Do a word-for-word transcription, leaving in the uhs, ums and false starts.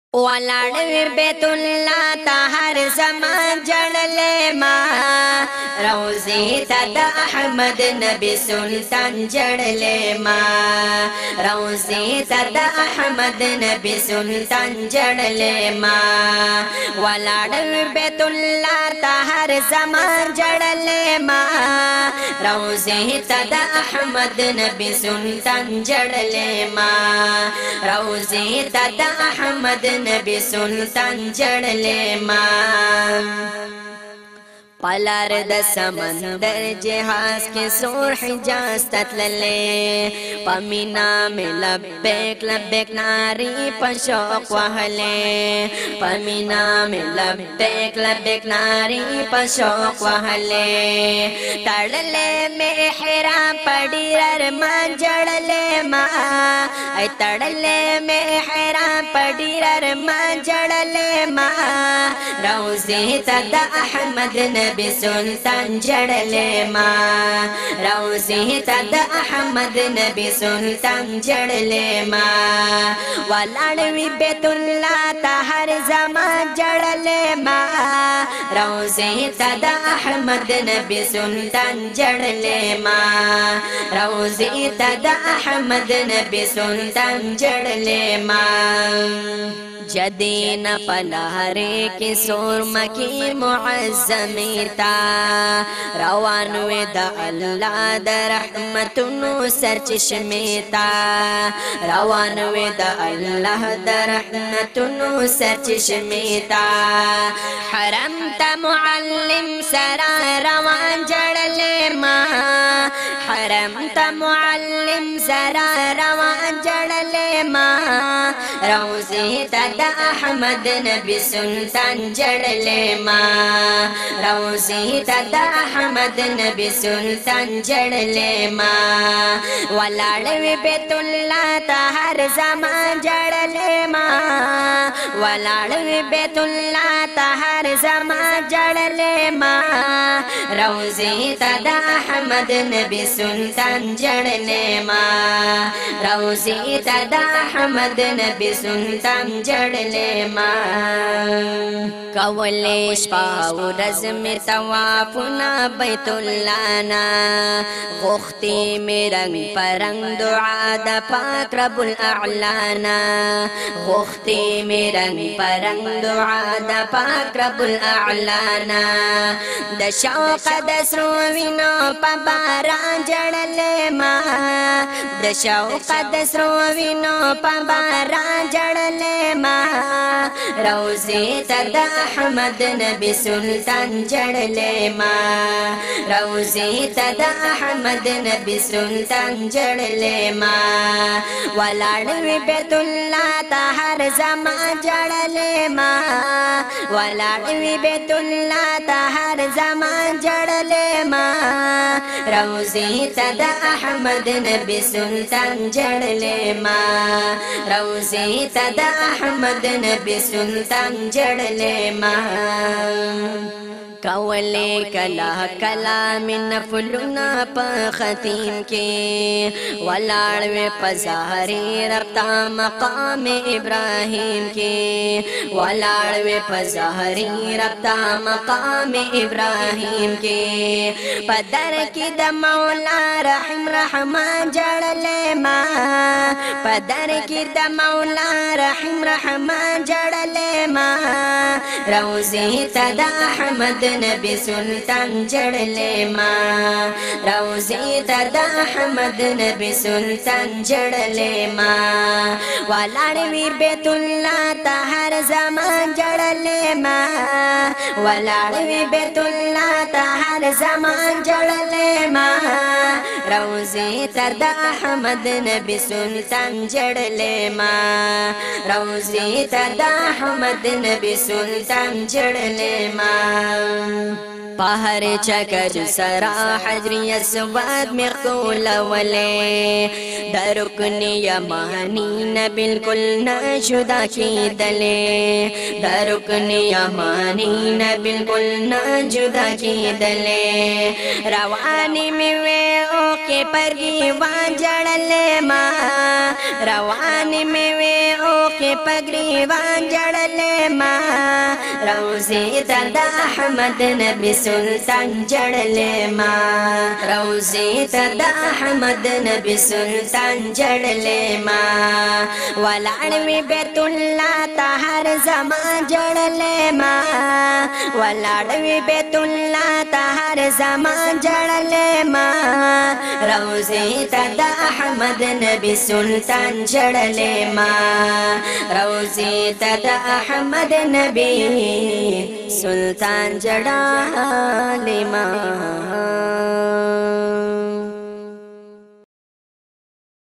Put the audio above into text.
ولاړ بیت الله ته هر زمان جړلې ما روزي ته د احمد نبی سلطان جړلې ما روزي ته د احمد نبی سلطان جړلې ما ولاړ بیت الله ته هر زمان جړلې ما روزي ته د احمد نبی سلطان جړلې ما روزي ته د احمد نبی سلطان جړلې ما پلار د سمندر جهاز کې سور حجاز تتللې پمینا مې لبیک لبیک ناری په شوق وهلې پمینا مې لبیک لبیک ناری په شوق وهلې تړلې مې حرام پډیر ارمان جړلې ما ای تړلې مې حرام پډیر ارمان جړلې ما روزي ته د احمد نبی سلطان جړلې ما روزي ته د احمد نبی سلطان جړلې ما ولاړ وی بیت الله ته هر زمان جړلې ما روزي ته د احمد نبی سلطان جړلې ما روزي ته د احمد نبی سلطان جړلې ما جدین پلہرے کی سور مکی معظمی تا روانوی دا اللہ دا رحمتنو سرچشمی تا روانوی دا اللہ دا رحمتنو سرچشمی تا حرم تا معلم سرا روان جڑلے ما حرم تا معلم سرا روان جڑلے ما روزی تا د احمد نبی سلطان جړلې ما روزي ته د احمد نبی سلطان جړلې ما ولاړ وی بیت الله ته هر زمان جړلې ما ولاړ وی بیت الله ته هر زمان جړلې ما روزي ته د احمد نبی سلطان جړلې ما روزي ته د احمد نبی سلطان جړلې ما کولې شپه ورځ مې طوافونه بیت الله نا غوښتې مې رنګ پرنګ دعا د پاک رب الاعلی نا غوښتې مې رنګ پرنګ دعا د پاک رب الاعلی نا د شوق د سرو وینو په باران جړلې ما د شوق د سرو وینو په باران جړلې ما روزي ته د احمد نبی سلطان جړلې ما روزي ته د احمد نبی سلطان جړلې ما ولاړ وی بیت الله ته هر زمان جړلې ما ولاړ وی بیت الله ته هر زمان جړلې ما روزي ته د احمد نبی سلطان جړلې ما روزي ته د احمد نبی سلطان جړلې ما کولې کلا کلا من فلنا په ختیم کې ولاړ وی پزهري رتا مقام ابراهيم کې ولاړ وی پزهري رتا مقام ابراهيم کې پدر کې د مولا رحم رحمان جړلې ما پدر کې د مولا رحم رحمان جړلې ما روزي ته د احمد نبی سلطان جړلې ما روزي ته د احمد نبی سلطان جړلې ما ولاړ وی بیت الله ته هر زمان جړلې ما ولاړ وی بیت الله ته هر زمان جړلې ما روزي ته د احمد نبی سلطان جړلې ما روزي ته د احمد نبی سلطان جړلې ما پهر چکر سرا حجری اسود مخول ولے درکن یمانی ن بالکل ن جدا کی دلے درکن یمانی ن بالکل ن جدا کی دلے روانی میں وے او کے پریوان جڑلے ما روانی میں وے او کې پګریوان جړلې ما روزي ته د احمد نبی سلطان جړلې ما روزي ته د احمد نبی سلطان جړلې ما ولاړ می بیت الله ته هر زمان جړلې ما ولاړ می بیت الله ته هر زمان جړلې ما روزي ته د احمد نبی سلطان جړلې ما روزي ته د احمد نبی سلطان جړلې ما